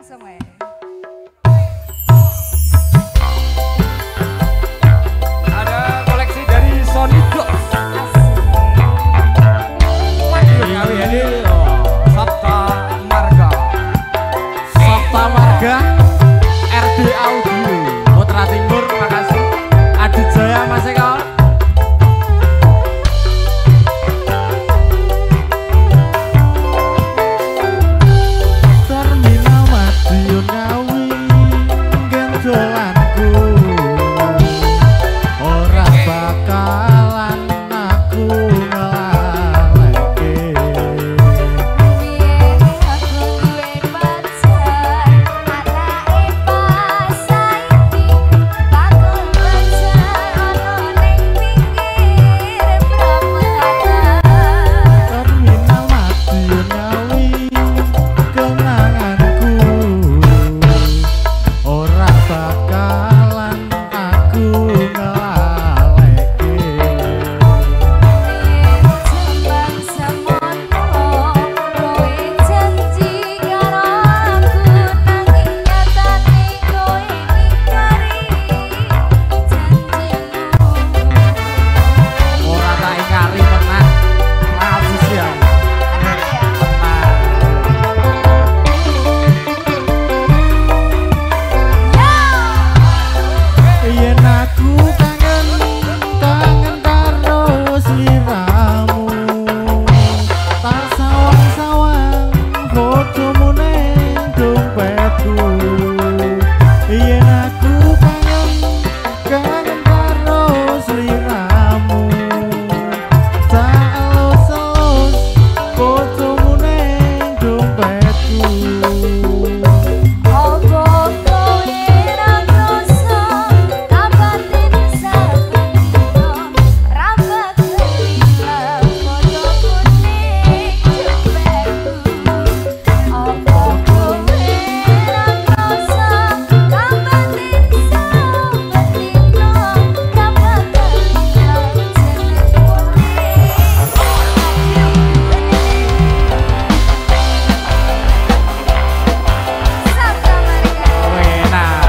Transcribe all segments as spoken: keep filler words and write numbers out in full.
langsung ya. Ada koleksi dari Sony Dogs. Kali ini Sabta Marga. Sabta Marga R D Audio Putra Timur, makasih. Adijaya Mas Eko. Terminal Madiun Ngawi gendolanku ora bakalan aku ngelaleke. Biyen aku duwe pacar, anake pas saiki bakul pacar ono ning pinggir Pramatan. Terminal Madiun Ngawi kenanganku ora bakalan aku ngelaleke. Biyen jambang semono kowe janji karo aku nanging nyatane kowe ngingkari janjimu. Ora tak ingkari tenang. Maafis ya. Yen aku kangen kangen karo sliramu, tak sawang-sawang fotomu ning dompetku. Yen aku kangen kangen karo sliramu, tak elus-elus fotomu ning dompetku. Opo kowe ra krasa kabatin saben dina ra bakal ilang fotoku ning dompetku. Opo kowe ra krasa kabatin saben dina ra bakal ilang jenengmu Sabta Marga. Enak.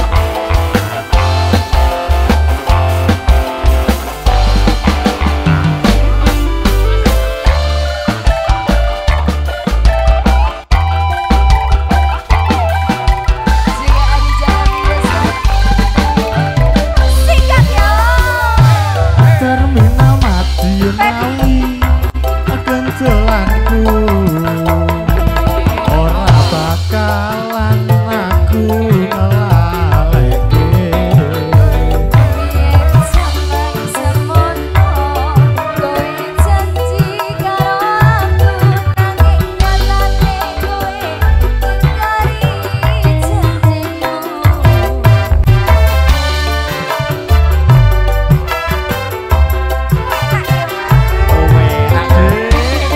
Jika ada jalan biasa sikat ya. Terminal Madiun Ngawi gendolanku ora bakalan aku ngelaleke. Biyen jambang semono kowe janji karo aku nanging nyatane kowe ngingkari janjimu. Kowe enak deh.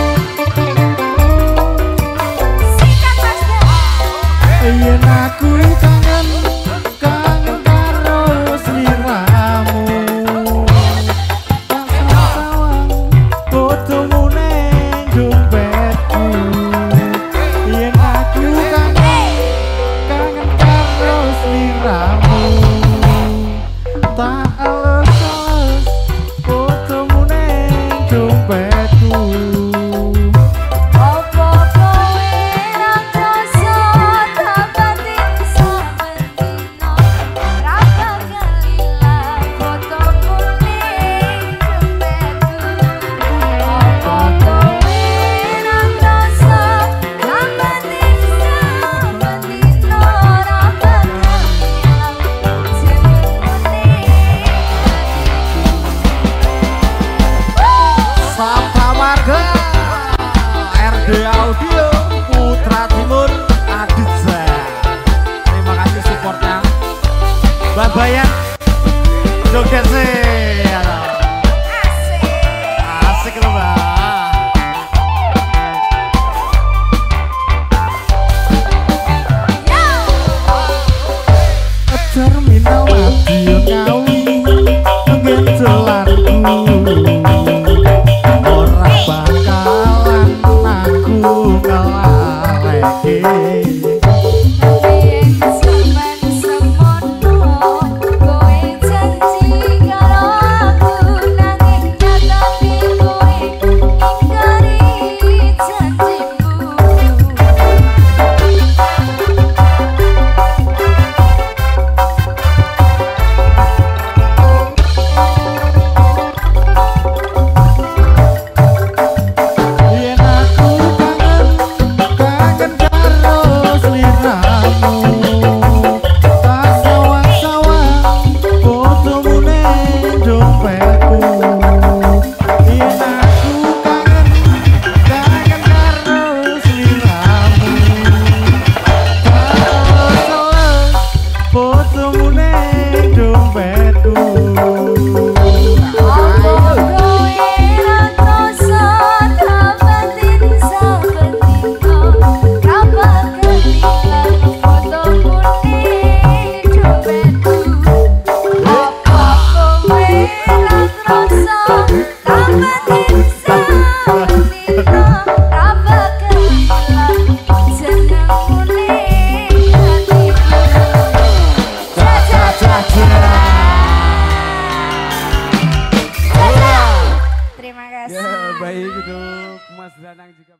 Sikat Mas. Yen aku kangen kangen karo sliramu, tak sawang fotomu ning dompetku. Yen aku kangen kangen karo sliramu, tak elus-elus fotomu ning dompetku. Opo kowe ra krasa kabatin saben Danang juga.